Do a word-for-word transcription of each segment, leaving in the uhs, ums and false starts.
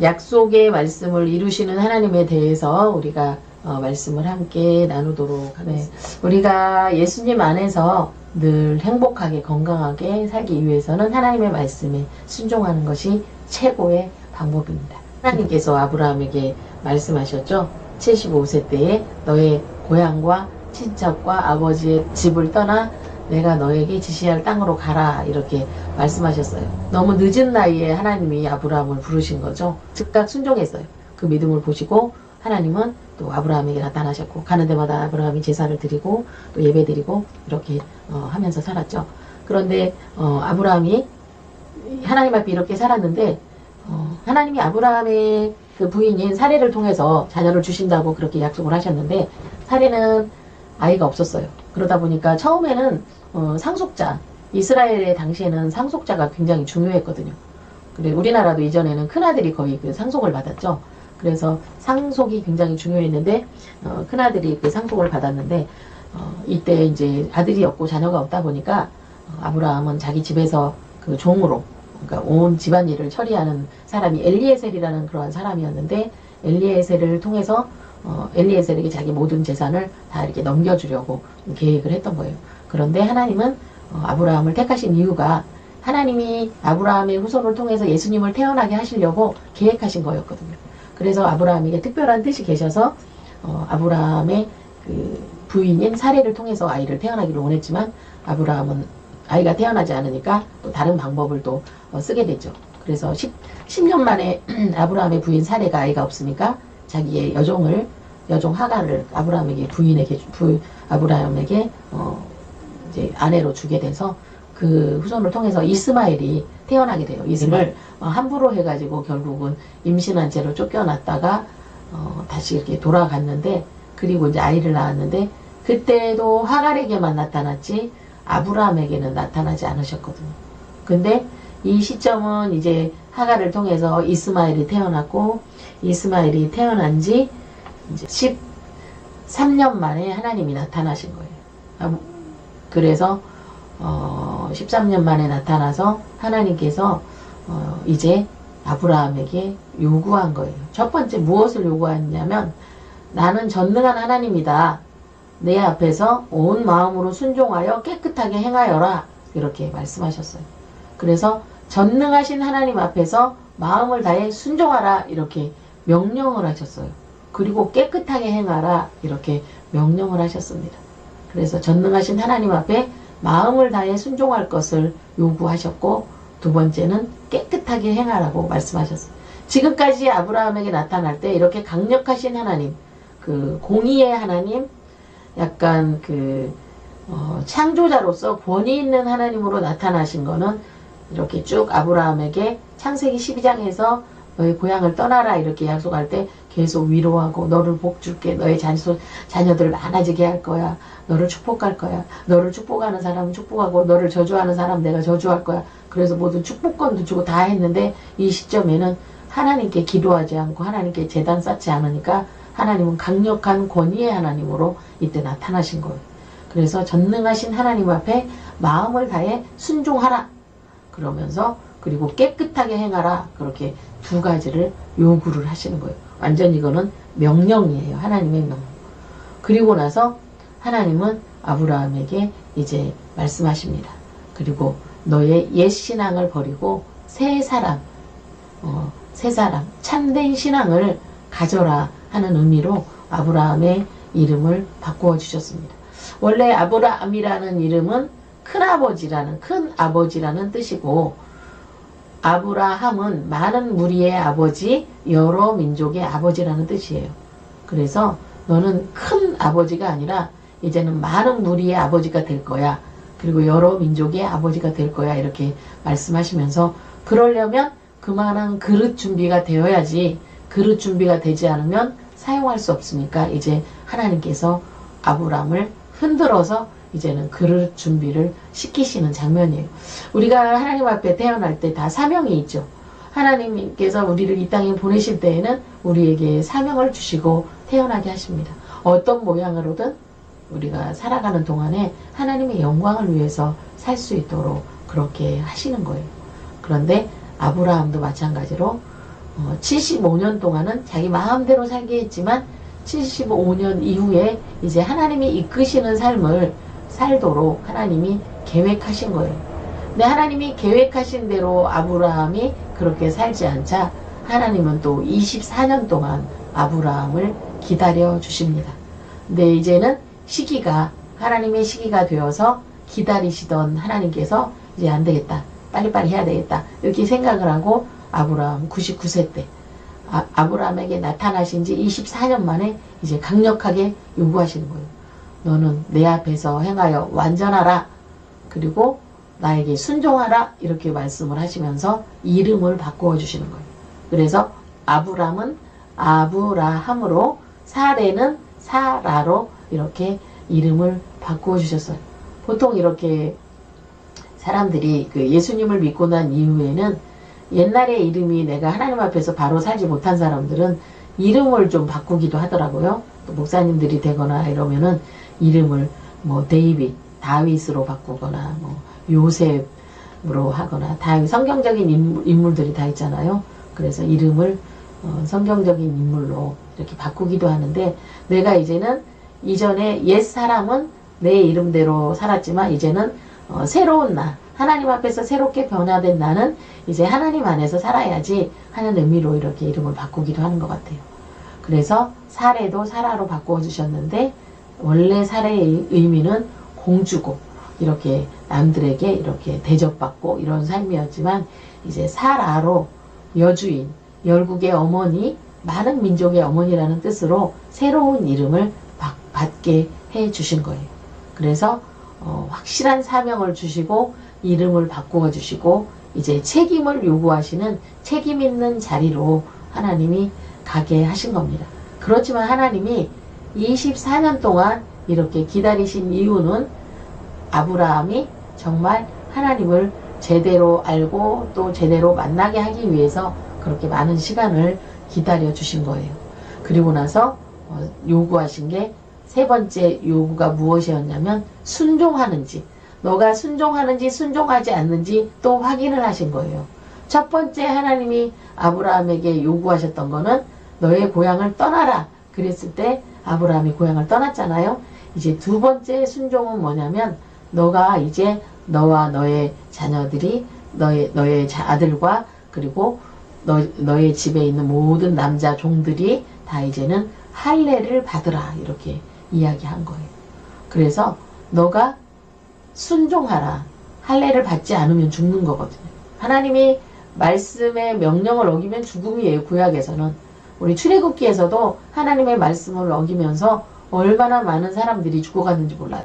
약속의 말씀을 이루시는 하나님에 대해서 우리가 어, 말씀을 함께 나누도록 하겠습니다. 네. 우리가 예수님 안에서 늘 행복하게 건강하게 살기 위해서는 하나님의 말씀에 순종하는 것이 최고의 방법입니다. 하나님께서 아브라함에게 말씀하셨죠. 칠십오 세 때에 너의 고향과 친척과 아버지의 집을 떠나 내가 너에게 지시할 땅으로 가라 이렇게 말씀하셨어요. 너무 늦은 나이에 하나님이 아브라함을 부르신 거죠. 즉각 순종했어요. 그 믿음을 보시고 하나님은 또 아브라함에게 나타나셨고 가는 데마다 아브라함이 제사를 드리고 또 예배 드리고 이렇게 어, 하면서 살았죠. 그런데 어, 아브라함이 하나님 앞에 이렇게 살았는데 어, 하나님이 아브라함의 그 부인인 사례를 통해서 자녀를 주신다고 그렇게 약속을 하셨는데 사례는 아이가 없었어요. 그러다 보니까 처음에는 어, 상속자, 이스라엘의 당시에는 상속자가 굉장히 중요했거든요. 그래 우리나라도 이전에는 큰아들이 거의 그 상속을 받았죠. 그래서 상속이 굉장히 중요했는데 어, 큰아들이 그 상속을 받았는데 어, 이때 이제 아들이 없고 자녀가 없다 보니까 어, 아브라함은 자기 집에서 그 종으로 그러니까 온 집안일을 처리하는 사람이 엘리에셀이라는 그러한 사람이었는데 엘리에셀을 통해서 어, 엘리에셀에게 자기 모든 재산을 다 이렇게 넘겨주려고 계획을 했던 거예요. 그런데 하나님은 어, 아브라함을 택하신 이유가 하나님이 아브라함의 후손을 통해서 예수님을 태어나게 하시려고 계획하신 거였거든요. 그래서 아브라함에게 특별한 뜻이 계셔서 어, 아브라함의 그 부인인 사례를 통해서 아이를 태어나기를 원했지만 아브라함은 아이가 태어나지 않으니까 또 다른 방법을 또 어, 쓰게 됐죠. 그래서 십 년 만에 아브라함의 부인 사례가 아이가 없으니까 자기의 여종을 여종 하가를 아브라함에게 부인에게 부, 아브라함에게 어, 이제 아내로 주게 돼서 그 후손을 통해서 이스마엘이 태어나게 돼요. 이스마엘 어, 함부로 해가지고 결국은 임신한 채로 쫓겨났다가 어, 다시 이렇게 돌아갔는데 그리고 이제 아이를 낳았는데 그때도 하갈에게만 나타났지 아브라함에게는 나타나지 않으셨거든요. 근데 이 시점은 이제 하갈을 통해서 이스마엘이 태어났고 이스마엘이 태어난 지 이제 십삼 년 만에 하나님이 나타나신 거예요. 그래서 어, 십삼 년 만에 나타나서 하나님께서 어, 이제 아브라함에게 요구한 거예요. 첫 번째 무엇을 요구했냐면 나는 전능한 하나님이다. 내 앞에서 온 마음으로 순종하여 깨끗하게 행하여라. 이렇게 말씀하셨어요. 그래서 전능하신 하나님 앞에서 마음을 다해 순종하라. 이렇게 명령을 하셨어요. 그리고 깨끗하게 행하라. 이렇게 명령을 하셨습니다. 그래서 전능하신 하나님 앞에 마음을 다해 순종할 것을 요구하셨고 두 번째는 깨끗하게 행하라고 말씀하셨어요. 지금까지 아브라함에게 나타날 때 이렇게 강력하신 하나님, 그 공의의 하나님, 약간 그 어, 창조자로서 권위 있는 하나님으로 나타나신 거는 이렇게 쭉 아브라함에게 창세기 십이 장에서 너의 고향을 떠나라 이렇게 약속할 때 계속 위로하고 너를 복 줄게, 너의 자녀, 자녀들을 많아지게 할 거야, 너를 축복할 거야, 너를 축복하는 사람은 축복하고 너를 저주하는 사람 내가 저주할 거야. 그래서 모든 축복권도 주고 다 했는데 이 시점에는 하나님께 기도하지 않고 하나님께 제단 쌓지 않으니까 하나님은 강력한 권위의 하나님으로 이때 나타나신 거예요. 그래서 전능하신 하나님 앞에 마음을 다해 순종하라 그러면서 그리고 깨끗하게 행하라 그렇게 두 가지를 요구를 하시는 거예요. 완전 이거는 명령이에요. 하나님의 명령. 그리고 나서 하나님은 아브라함에게 이제 말씀하십니다. 그리고 너의 옛 신앙을 버리고 새 사람, 어, 새 사람, 참된 신앙을 가져라 하는 의미로 아브라함의 이름을 바꾸어 주셨습니다. 원래 아브라함이라는 이름은 큰아버지라는 큰 아버지라는 뜻이고 아브라함은 많은 무리의 아버지, 여러 민족의 아버지라는 뜻이에요. 그래서 너는 큰 아버지가 아니라 이제는 많은 무리의 아버지가 될 거야. 그리고 여러 민족의 아버지가 될 거야. 이렇게 말씀하시면서 그러려면 그만한 그릇 준비가 되어야지 그릇 준비가 되지 않으면 사용할 수 없으니까 이제 하나님께서 아브라함을 흔들어서 이제는 그릇 준비를 시키시는 장면이에요. 우리가 하나님 앞에 태어날 때 다 사명이 있죠. 하나님께서 우리를 이 땅에 보내실 때에는 우리에게 사명을 주시고 태어나게 하십니다. 어떤 모양으로든 우리가 살아가는 동안에 하나님의 영광을 위해서 살 수 있도록 그렇게 하시는 거예요. 그런데 아브라함도 마찬가지로 어, 칠십오 년 동안은 자기 마음대로 살게 했지만 칠십오 년 이후에 이제 하나님이 이끄시는 삶을 살도록 하나님이 계획하신 거예요. 근데 하나님이 계획하신 대로 아브라함이 그렇게 살지 않자 하나님은 또 이십사 년 동안 아브라함을 기다려 주십니다. 근데 이제는 시기가 하나님의 시기가 되어서 기다리시던 하나님께서 이제 안 되겠다, 빨리빨리 해야 되겠다 이렇게 생각을 하고 아브라함 구십구 세 때 아, 아브라함에게 나타나신 지 이십사 년 만에 이제 강력하게 요구하시는 거예요. 너는 내 앞에서 행하여 완전하라, 그리고 나에게 순종하라, 이렇게 말씀을 하시면서 이름을 바꾸어 주시는 거예요. 그래서 아브람은 아브라함으로, 사레는 사라로 이렇게 이름을 바꾸어 주셨어요. 보통 이렇게 사람들이 그 예수님을 믿고 난 이후에는 옛날에 이름이 내가 하나님 앞에서 바로 살지 못한 사람들은 이름을 좀 바꾸기도 하더라고요. 또 목사님들이 되거나 이러면은 이름을 뭐 데이빗, 다윗으로 바꾸거나 뭐 요셉으로 하거나, 다 성경적인 인물, 인물들이 다 있잖아요. 그래서 이름을 어, 성경적인 인물로 이렇게 바꾸기도 하는데, 내가 이제는 이전에 옛 사람은 내 이름대로 살았지만 이제는 어, 새로운 나, 하나님 앞에서 새롭게 변화된 나는 이제 하나님 안에서 살아야지 하는 의미로 이렇게 이름을 바꾸기도 하는 것 같아요. 그래서 사레도 사라로 바꾸어 주셨는데, 원래 사레의 의미는 공주고 이렇게 남들에게 이렇게 대접받고 이런 삶이었지만, 이제 사라로 여주인, 열국의 어머니, 많은 민족의 어머니라는 뜻으로 새로운 이름을 받게 해 주신 거예요. 그래서 어, 확실한 사명을 주시고 이름을 바꾸어 주시고 이제 책임을 요구하시는 책임 있는 자리로 하나님이 가게 하신 겁니다. 그렇지만 하나님이 이십사 년 동안 이렇게 기다리신 이유는 아브라함이 정말 하나님을 제대로 알고 또 제대로 만나게 하기 위해서 그렇게 많은 시간을 기다려 주신 거예요. 그리고 나서 요구하신 게, 세 번째 요구가 무엇이었냐면 순종하는지, 너가 순종하는지 순종하지 않는지 또 확인을 하신 거예요. 첫 번째 하나님이 아브라함에게 요구하셨던 거는 너의 고향을 떠나라 그랬을 때 아브라함이 고향을 떠났잖아요. 이제 두 번째 순종은 뭐냐면, 너가 이제 너와 너의 자녀들이, 너의, 너의 아들과 그리고 너, 너의 집에 있는 모든 남자 종들이 다 이제는 할례를 받으라, 이렇게 이야기한 거예요. 그래서 너가 순종하라. 할례를 받지 않으면 죽는 거거든요. 하나님이 말씀의 명령을 어기면 죽음이에요. 구약에서는. 우리 출애굽기에서도 하나님의 말씀을 어기면서 얼마나 많은 사람들이 죽어갔는지 몰라요.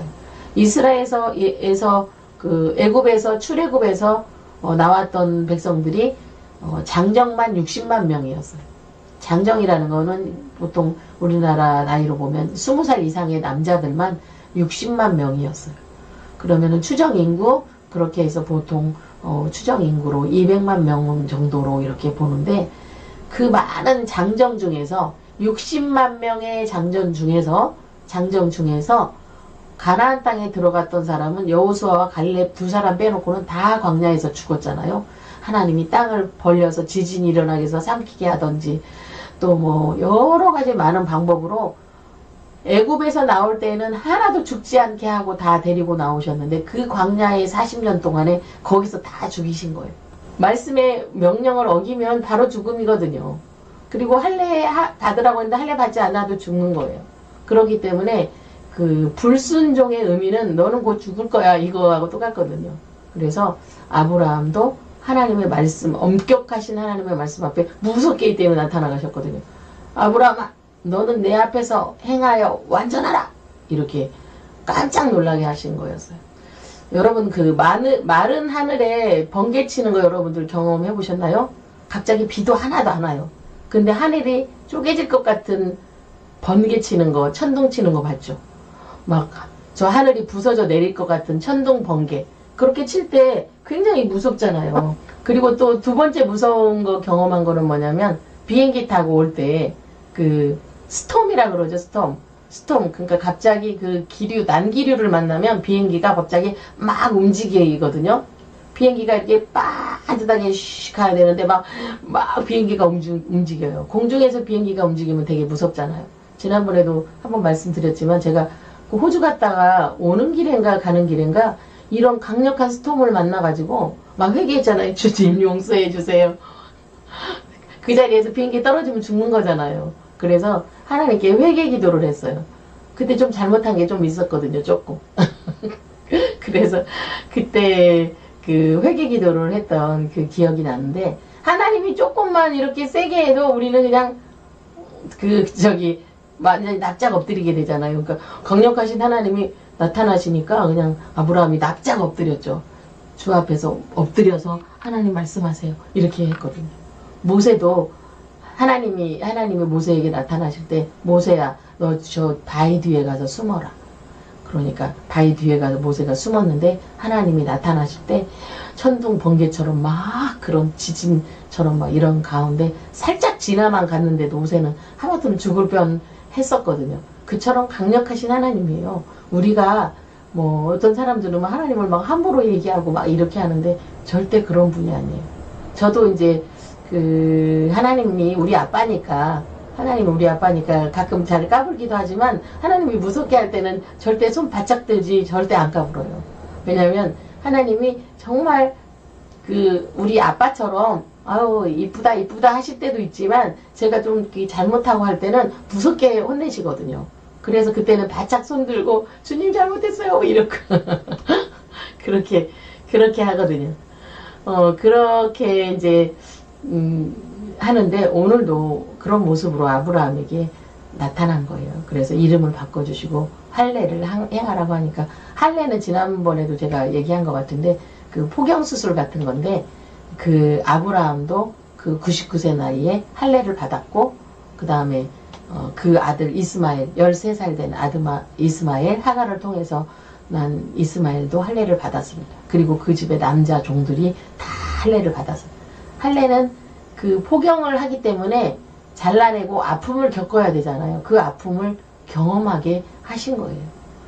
이스라엘에서 그 애굽에서 출애굽에서 어, 나왔던 백성들이 어, 장정만 육십만 명이었어요. 장정이라는 거는 보통 우리나라 나이로 보면 스무 살 이상의 남자들만 육십만 명이었어요. 그러면은 추정 인구, 그렇게 해서 보통 어, 추정 인구로 이백만 명 정도로 이렇게 보는데, 그 많은 장정 중에서 육십만 명의 장전 중에서 장정 중에서 가나안 땅에 들어갔던 사람은 여호수아와 갈렙 두 사람 빼놓고는 다 광야에서 죽었잖아요. 하나님이 땅을 벌려서 지진이 일어나게 해서 삼키게 하던지, 또 뭐 여러 가지 많은 방법으로 애굽에서 나올 때는 하나도 죽지 않게 하고 다 데리고 나오셨는데, 그 광야의 사십 년 동안에 거기서 다 죽이신 거예요. 말씀의 명령을 어기면 바로 죽음이거든요. 그리고 할례 받으라고 했는데 할례 받지 않아도 죽는 거예요. 그렇기 때문에 그 불순종의 의미는 너는 곧 죽을 거야, 이거하고 똑같거든요. 그래서 아브라함도 하나님의 말씀, 엄격하신 하나님의 말씀 앞에 무섭게 이 때문에 나타나가셨거든요. 아브라함아, 너는 내 앞에서 행하여 완전하라, 이렇게 깜짝 놀라게 하신 거였어요. 여러분, 그 마늘, 마른 하늘에 번개 치는 거 여러분들 경험해 보셨나요? 갑자기 비도 하나도 안 와요. 근데 하늘이 쪼개질 것 같은 번개 치는 거, 천둥 치는 거 봤죠? 막 저 하늘이 부서져 내릴 것 같은 천둥 번개, 그렇게 칠 때 굉장히 무섭잖아요. 그리고 또 두 번째 무서운 거 경험한 거는 뭐냐면, 비행기 타고 올 때 그 스톰이라 그러죠. 스톰. 스톰. 그러니까 갑자기 그 기류, 난기류를 만나면 비행기가 갑자기 막 움직이거든요. 비행기가 이렇게 빠듯하게 쉬 가야 되는데 막, 막 비행기가 움직, 움직여요. 공중에서 비행기가 움직이면 되게 무섭잖아요. 지난번에도 한번 말씀드렸지만 제가 그 호주 갔다가 오는 길인가 가는 길인가 이런 강력한 스톰을 만나가지고 막 회개했잖아요. 주님 용서해 주세요. 그 자리에서 비행기 떨어지면 죽는 거잖아요. 그래서 하나님께 회개 기도를 했어요. 그때 좀 잘못한 게 좀 있었거든요. 조금. 그래서 그때 그 회개 기도를 했던 그 기억이 나는데 하나님이 조금만 이렇게 세게 해도 우리는 그냥 그 저기 완전히 납작 엎드리게 되잖아요. 그러니까 강력하신 하나님이 나타나시니까 그냥 아브라함이 납작 엎드렸죠. 주 앞에서 엎드려서 하나님 말씀하세요. 이렇게 했거든요. 모세도 하나님이 하나님이 모세에게 나타나실 때 모세야 너 저 바위 뒤에 가서 숨어라. 그러니까 바위 뒤에 가서 모세가 숨었는데 하나님이 나타나실 때 천둥 번개처럼 막 그런 지진처럼 막 이런 가운데 살짝 지나만 갔는데도 모세는 하마터면 죽을 뻔 했었거든요. 그처럼 강력하신 하나님이에요. 우리가 뭐 어떤 사람들은 막 하나님을 막 함부로 얘기하고 막 이렇게 하는데 절대 그런 분이 아니에요. 저도 이제 그 하나님이 우리 아빠니까 하나님 우리 아빠니까 가끔 잘 까불기도 하지만 하나님이 무섭게 할 때는 절대 손 바짝 들지 절대 안 까불어요. 왜냐면 하나님이 정말 그 우리 아빠처럼 아우 이쁘다 이쁘다 하실 때도 있지만 제가 좀 잘못하고 할 때는 무섭게 혼내시거든요. 그래서 그때는 바짝 손 들고 주님 잘못했어요 이렇게 그렇게 그렇게 하거든요. 어 그렇게 이제 음, 하는데 오늘도 그런 모습으로 아브라함에게 나타난 거예요. 그래서 이름을 바꿔주시고 할례를 행하라고 하니까 할례는 지난번에도 제가 얘기한 것 같은데 그 포경수술 같은 건데 그 아브라함도 그 구십구 세 나이에 할례를 받았고 그 다음에 어, 그 아들 이스마엘 열세 살 된 아드마 이스마엘 하가를 통해서 난 이스마엘도 할례를 받았습니다. 그리고 그 집의 남자 종들이 다 할례를 받았어요. 할례는 그 포경을 하기 때문에 잘라내고 아픔을 겪어야 되잖아요. 그 아픔을 경험하게 하신 거예요.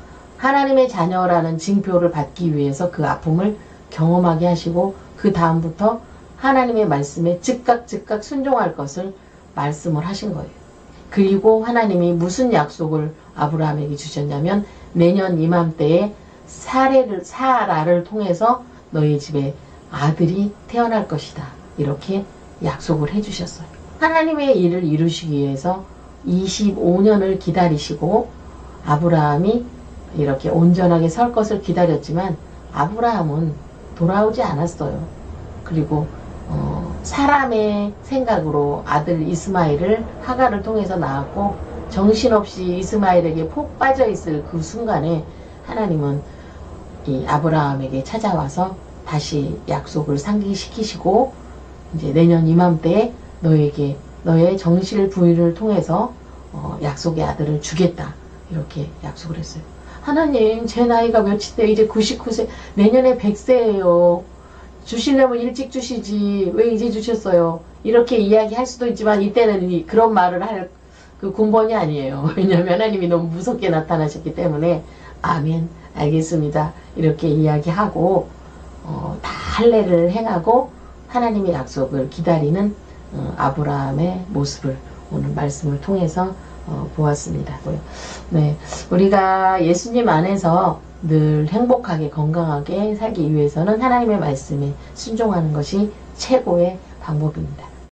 하나님의 자녀라는 징표를 받기 위해서 그 아픔을 경험하게 하시고 그 다음부터 하나님의 말씀에 즉각 즉각 순종할 것을 말씀을 하신 거예요. 그리고 하나님이 무슨 약속을 아브라함에게 주셨냐면 내년 이맘때에 사례를, 사라를 통해서 너희 집에 아들이 태어날 것이다. 이렇게 약속을 해주셨어요. 하나님의 일을 이루시기 위해서 이십오 년을 기다리시고 아브라함이 이렇게 온전하게 설 것을 기다렸지만 아브라함은 돌아오지 않았어요. 그리고 어, 사람의 생각으로 아들 이스마엘을 하가를 통해서 낳았고 정신없이 이스마엘에게 폭 빠져있을 그 순간에 하나님은 이 아브라함에게 찾아와서 다시 약속을 상기시키시고 이제 내년 이맘때에 너에게 너의 정실 부위를 통해서 어, 약속의 아들을 주겠다 이렇게 약속을 했어요. 하나님 제 나이가 몇인데 이제 구십구 세 내년에 백 세예요. 주시려면 일찍 주시지 왜 이제 주셨어요. 이렇게 이야기할 수도 있지만 이때는 이, 그런 말을 할 그 군번이 아니에요. 왜냐하면 하나님이 너무 무섭게 나타나셨기 때문에 아멘 알겠습니다 이렇게 이야기하고 어, 다 할례를 행하고 하나님의 약속을 기다리는 어, 아브라함의 모습을 오늘 말씀을 통해서 어, 보았습니다. 네, 우리가 예수님 안에서 늘 행복하게 건강하게 살기 위해서는 하나님의 말씀에 순종하는 것이 최고의 방법입니다.